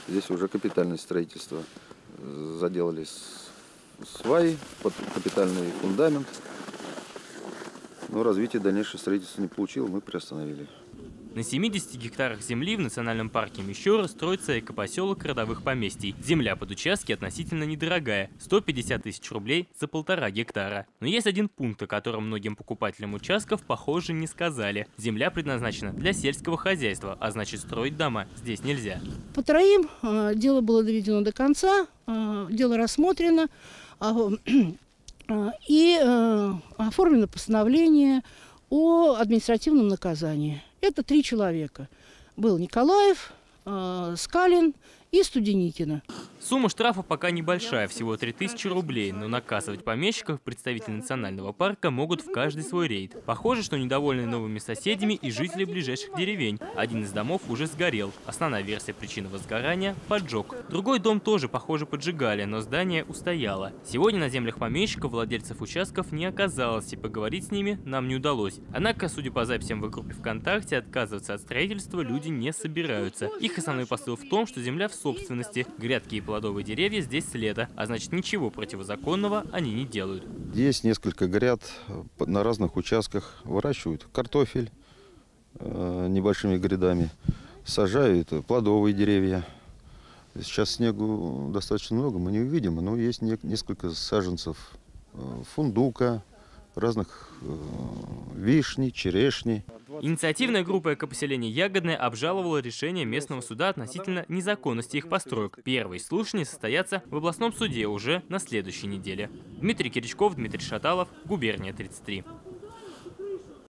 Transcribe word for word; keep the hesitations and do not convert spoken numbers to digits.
Здесь уже капитальное строительство. Заделали сваи, под капитальный фундамент. Но развитие дальнейшее строительство не получило, мы приостановили. На семидесяти гектарах земли в национальном парке Мещера строится экопоселок родовых поместий. Земля под участки относительно недорогая – сто пятьдесят тысяч рублей за полтора гектара. Но есть один пункт, о котором многим покупателям участков, похоже, не сказали. Земля предназначена для сельского хозяйства, а значит, строить дома здесь нельзя. По троим э, дело было доведено до конца, э, дело рассмотрено э, э, и э, оформлено постановление о административном наказании. Это три человека. Был Николаев, э, Скалин и Студеникина. Сумма штрафа пока небольшая, всего три тысячи рублей, но наказывать помещиков представители национального парка могут в каждый свой рейд. Похоже, что недовольны новыми соседями и жители ближайших деревень. Один из домов уже сгорел. Основная версия причины возгорания – поджог. Другой дом тоже, похоже, поджигали, но здание устояло. Сегодня на землях помещиков владельцев участков не оказалось, и поговорить с ними нам не удалось. Однако, судя по записям в их группе ВКонтакте, отказываться от строительства люди не собираются. Их основной посыл в том, что земля в собственности, грядки и плодовые деревья здесь с лета, а значит, ничего противозаконного они не делают. Есть несколько гряд на разных участках, выращивают картофель э, небольшими грядами, сажают плодовые деревья. Сейчас снегу достаточно много, мы не увидим, но есть не, несколько саженцев э, фундука, разных э, вишни, черешни. Инициативная группа экопоселения «Ягодное» обжаловала решение местного суда относительно незаконности их построек. Первые слушания состоятся в областном суде уже на следующей неделе. Дмитрий Киричков, Дмитрий Шаталов, Губерния тридцать три.